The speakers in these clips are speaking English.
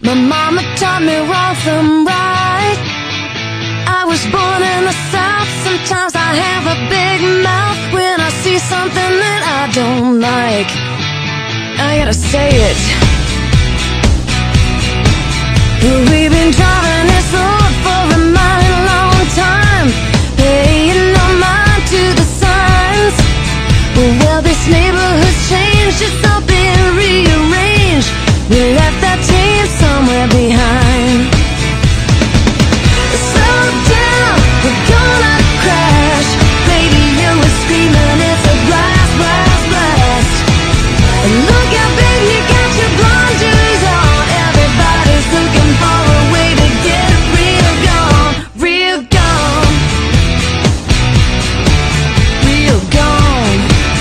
My mama taught me wrong from right. I was born in the South. Sometimes I have a big mouth when I see something that I don't like. I gotta say it. We've been driving this road for a mighty long time, paying no mind to the signs. Well, this neighborhood's changed, it's all been rearranged. We left that team somewhere behind. Slow down, we're gonna crash. Radio is screaming, it's a blast, blast, blast. And look out, baby, you got your blinders on. Everybody's looking for a way to get real gone, real gone, real gone.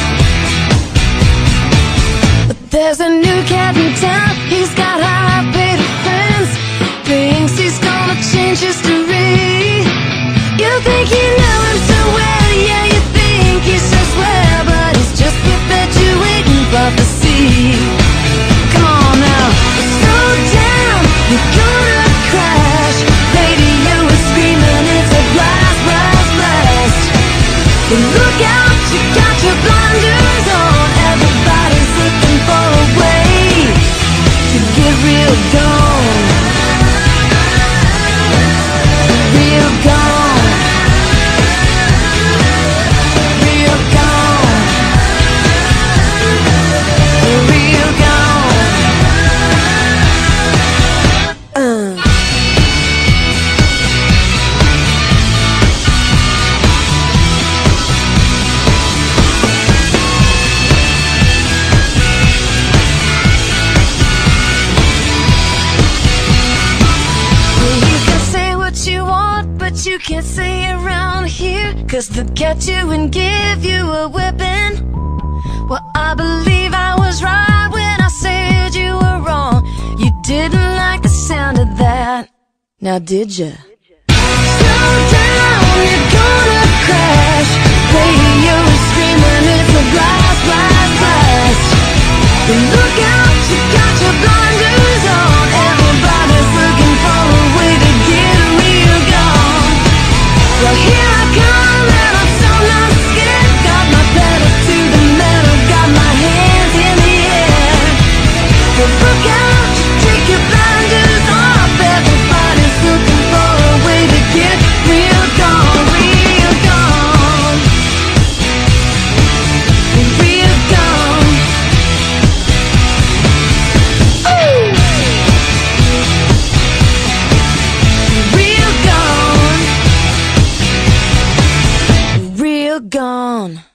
But there's a new cat in town. He's got high-paid friends. Thinks he's gonna change history. You think you know him so well, yeah, you think he's so swell, but he's just perpetuating prophecy. Come on now, slow down, you're gonna crash. Radio is screaming, it's a blast, blast, blast. But look out, you got your blinders on. Everybody's looking for a way to get real gone, real gone, real gone, real gone. You can't say around here, 'cause they'll get you and give you a whipping. Well, I believe I was right when I said you were wrong. You didn't like the sound of that, now did ya? Slow down, you're gonna crash. Radio is screaming, it's a blast, blast, blast. But look out, you got your blinders on. Everybody's looking for a way to get real gone. Well, here I come, and I'm so not scared. Got my pedal to the metal, got my hands in the air. Well, look out, you take your blinders off. Everybody's looking for a way to get real gone, real gone, real gone. Ooh. Real gone, real gone.